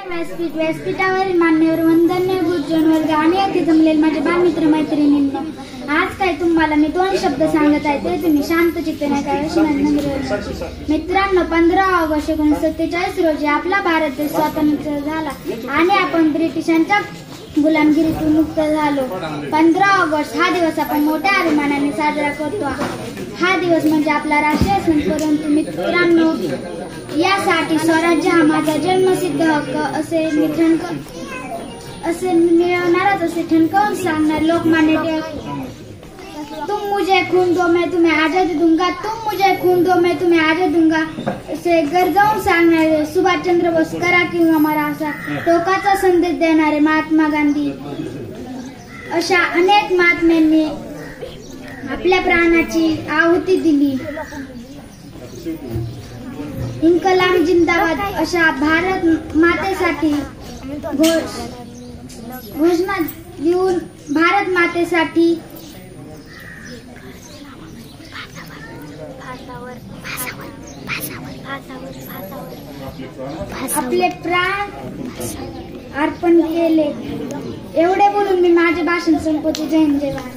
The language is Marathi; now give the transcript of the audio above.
व्यासपीठावरील मान्यवर वंदनीय गुरुजन वर्ग आणि येथे जमलेले माझे बालमित्र मैत्रिणींनो, आज काय तुम्हाला मी 2 शब्द सांगत आहे ते तुम्ही शांत चित्ताने मित्रांनो, 15 ऑगस्ट 1947 रोजी आपला भारत देश स्वतंत्र झाला आणि आपण ब्रिटिशांच्या गुलामगिरीतून मुक्त झालो. 15 ऑगस्ट हा दिवस आपण मोठ्या अभिमानाने साजरा करतो. हा दिवस म्हणजे आपला राष्ट्रीय सण. परंतु मित्रांनो, यासाठी स्वराज्य हा माझा जन्मसिद्ध हक्क असे मिळवणारच असे ठणकावून सांगणार लोकमान्य टिळक. तुम मुझे खून दो मैं तुम्हें आजादी दूंगा, तुम मुझे खून दो मैं तुम्हें आजादी दूंगा असे गरजावून सांगणारे सुभाषचंद्र बोस, करा किंवा मरा असा टोकाचा संदेश देणारे महात्मा गांधी, अशा अनेक महात्म्यांनी आपल्या प्राणाची आहुती दिली. इन्कलाब जिंदाबाद अशा भारत मातेसाठी घोषणा देऊन भारत मातेसाठी आपले प्राण अर्पण केले. एवढे बोलून मी माझे भाषण संपवते. जय हिंद, जय भारत.